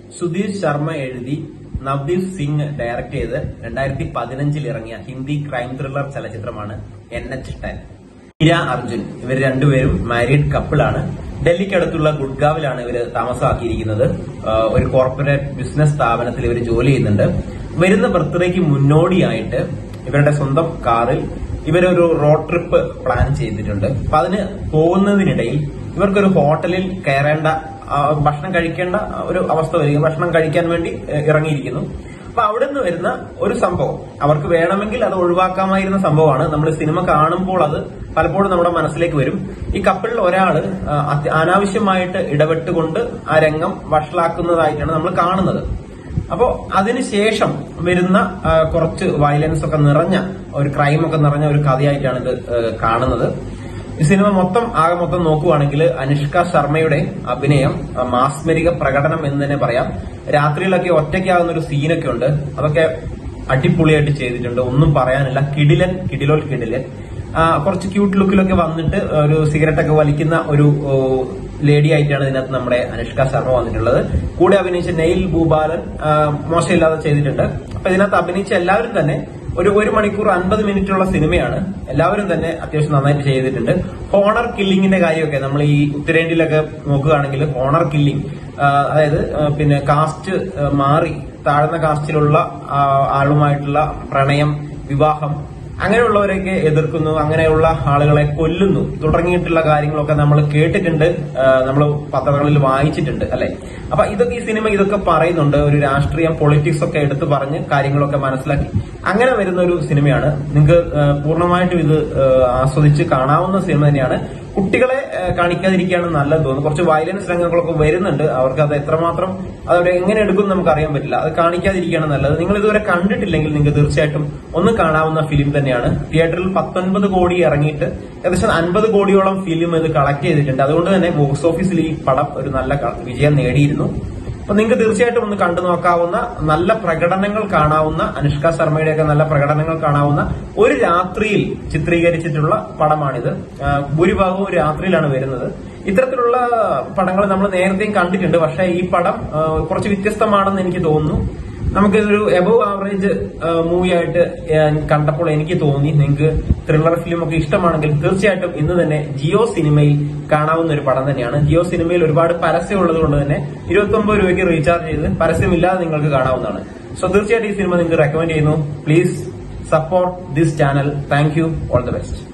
സുധീർ ശർമ്മ എഴുതി നവ്ദീപ് സിംഗ് ഡയറക്ട് ചെയ്ത് 2015 ഇറങ്ങിയ ഹിന്ദി ക്രൈം ത്രില്ലർ ചലച്ചിത്രമാണ് NH10. മീര അർജുൻ ഇവർ രണ്ടുപേരും മാരീഡ് കപ്പിളാണ്. ഡൽഹിക്കടുത്തുള്ള ഗുഡ്ഗാവിലാണ് ഇവർ താമസമാക്കിയിരിക്കുന്നത്. ഒരു കോർപ്പറേറ്റ് ബിസിനസ് സ്ഥാപനത്തിൽ ഇവർ ജോലി ചെയ്യുന്നുണ്ട്. വരുന്ന ബർത്ത്ഡേക്ക് മുന്നോടിയായിട്ട് ഇവരുടെ സ്വന്തം കാറിൽ ഇവരൊരു റോഡ് ട്രിപ്പ് പ്ലാൻ ചെയ്തിട്ടുണ്ട്. അപ്പൊ അതിന് പോകുന്നതിനിടയിൽ ഇവർക്കൊരു ഹോട്ടലിൽ കയറേണ്ട, ഭക്ഷണം കഴിക്കേണ്ട ഒരു അവസ്ഥ വരികയും ഭക്ഷണം കഴിക്കാൻ വേണ്ടി ഇറങ്ങിയിരിക്കുന്നു. അപ്പൊ അവിടെ നിന്ന് വരുന്ന ഒരു സംഭവം അവർക്ക് വേണമെങ്കിൽ അത് ഒഴിവാക്കാമായിരുന്ന സംഭവമാണ്. നമ്മൾ സിനിമ കാണുമ്പോൾ അത് പലപ്പോഴും നമ്മുടെ മനസ്സിലേക്ക് വരും. ഈ കപ്പിളിൽ ഒരാള് അനാവശ്യമായിട്ട് ഇടപെട്ടുകൊണ്ട് ആ രംഗം വഷളാക്കുന്നതായിട്ടാണ് നമ്മൾ കാണുന്നത്. അപ്പോ അതിനുശേഷം വരുന്ന കുറച്ച് വയലൻസ് ഒക്കെ നിറഞ്ഞ ഒരു ക്രൈം ഒക്കെ നിറഞ്ഞ ഒരു കഥയായിട്ടാണ് ഇത് കാണുന്നത്. ഈ സിനിമ ആകെ മൊത്തം നോക്കുവാണെങ്കിൽ അനുഷ്ക ശർമ്മയുടെ അഭിനയം, മാസ്മരിക പ്രകടനം എന്ന് തന്നെ പറയാം. രാത്രിയിലൊക്കെ ഒറ്റയ്ക്കാകുന്ന ഒരു സീനൊക്കെ ഉണ്ട്. അതൊക്കെ അടിപൊളിയായിട്ട് ചെയ്തിട്ടുണ്ട്. ഒന്നും പറയാനില്ല. കിടിലൻ. കുറച്ച് ക്യൂട്ട് ലുക്കിലൊക്കെ വന്നിട്ട് ഒരു സിഗരറ്റ് ഒക്കെ വലിക്കുന്ന ഒരു ലേഡി ആയിട്ടാണ് ഇതിനകത്ത് നമ്മുടെ അനുഷ്ക ശർമ്മ വന്നിട്ടുള്ളത്. കൂടെ അഭിനയിച്ച നെയിൽ ഭൂപാലൻ മോശമില്ലാതെ ചെയ്തിട്ടുണ്ട്. അപ്പൊ ഇതിനകത്ത് അഭിനയിച്ച എല്ലാവരും തന്നെ ഒരു 1 മണിക്കൂർ 50 മിനിറ്റുള്ള സിനിമയാണ്. എല്ലാവരും തന്നെ അത്യാവശ്യം നന്നായിട്ട് ചെയ്തിട്ടുണ്ട്. ഹോണർ കില്ലിങ്ങിന്റെ കാര്യമൊക്കെ നമ്മൾ ഈ ഉത്തരേന്ത്യയിലൊക്കെ നോക്കുകയാണെങ്കിൽ ഹോണർ കില്ലിംഗ്, അതായത് പിന്നെ കാസ്റ്റ് മാറി താഴ്ന്ന കാസ്റ്റിലുള്ള ആളുമായിട്ടുള്ള പ്രണയം, വിവാഹം, അങ്ങനെയുള്ളവരെയൊക്കെ എതിർക്കുന്നു, അങ്ങനെയുള്ള ആളുകളെ കൊല്ലുന്നു തുടങ്ങിയിട്ടുള്ള കാര്യങ്ങളൊക്കെ നമ്മൾ കേട്ടിട്ടുണ്ട്, നമ്മൾ പത്രങ്ങളിൽ വായിച്ചിട്ടുണ്ട് അല്ലെ. അപ്പൊ ഈ സിനിമ ഇതൊക്കെ പറയുന്നുണ്ട്. ഒരു രാഷ്ട്രീയം, പൊളിറ്റിക്സ് ഒക്കെ എടുത്തു പറഞ്ഞ് കാര്യങ്ങളൊക്കെ മനസ്സിലാക്കി അങ്ങനെ വരുന്ന ഒരു സിനിമയാണ്. നിങ്ങൾക്ക് പൂർണ്ണമായിട്ടും ഇത് ആസ്വദിച്ച് കാണാവുന്ന സിനിമ തന്നെയാണ്. കുട്ടികളെ കാണിക്കാതിരിക്കുകയാണ് നല്ലത് തോന്നുന്നു. കുറച്ച് വയലൻസ് രംഗങ്ങളൊക്കെ വരുന്നുണ്ട്. അവർക്ക് അത് എത്രമാത്രം അതവിടെ എങ്ങനെ എടുക്കും നമുക്ക് അറിയാൻ പറ്റില്ല. അത് കാണിക്കാതിരിക്കുകയാണ് നല്ലത്. നിങ്ങൾ ഇതുവരെ കണ്ടിട്ടില്ലെങ്കിൽ നിങ്ങൾക്ക് തീർച്ചയായിട്ടും ഒന്ന് കാണാവുന്ന ഫിലിം തന്നെയാണ്. തിയേറ്ററിൽ 19 കോടി ഇറങ്ങിയിട്ട് ഏകദേശം 50 കോടിയോളം ഫിലിം ഇത് കളക്ട് ചെയ്തിട്ടുണ്ട്. അതുകൊണ്ട് തന്നെ ബോക്സ് ഓഫീസിൽ ഈ പടം ഒരു നല്ല വിജയം നേടിയിരുന്നു. അപ്പൊ നിങ്ങൾക്ക് തീർച്ചയായിട്ടും ഒന്ന് കണ്ടു നോക്കാവുന്ന, നല്ല പ്രകടനങ്ങൾ കാണാവുന്ന, അനുഷ്ക ശർമ്മയുടെയൊക്കെ നല്ല പ്രകടനങ്ങൾ കാണാവുന്ന ഒരു രാത്രിയിൽ ചിത്രീകരിച്ചിട്ടുള്ള പടമാണിത്. ഭൂരിഭാഗവും രാത്രിയിലാണ് വരുന്നത്. ഇത്തരത്തിലുള്ള പടങ്ങൾ നമ്മൾ നേരത്തെയും കണ്ടിട്ടുണ്ട്. പക്ഷെ ഈ പടം കുറച്ച് വ്യത്യസ്തമാണെന്ന് എനിക്ക് തോന്നുന്നു. നമുക്കിതൊരു എബവ് ആവറേജ് മൂവി ആയിട്ട് കണ്ടപ്പോൾ എനിക്ക് തോന്നി. നിങ്ങൾക്ക് ത്രില്ലർ ഫിലിം ഒക്കെ ഇഷ്ടമാണെങ്കിൽ തീർച്ചയായിട്ടും ഇന്ന് തന്നെ ജിയോ സിനിമയിൽ കാണാവുന്ന ഒരു പടം തന്നെയാണ്. ജിയോ സിനിമയിൽ ഒരുപാട് പരസ്യം ഉള്ളത് കൊണ്ട് തന്നെ 29 രൂപയ്ക്ക് റീചാർജ് ചെയ്ത് പരസ്യമില്ലാതെ നിങ്ങൾക്ക് കാണാവുന്നതാണ്. സോ തീർച്ചയായിട്ടും ഈ സിനിമ നിങ്ങൾക്ക് റെക്കമെൻഡ് ചെയ്യുന്നു. Please support this channel. Thank you. All the best.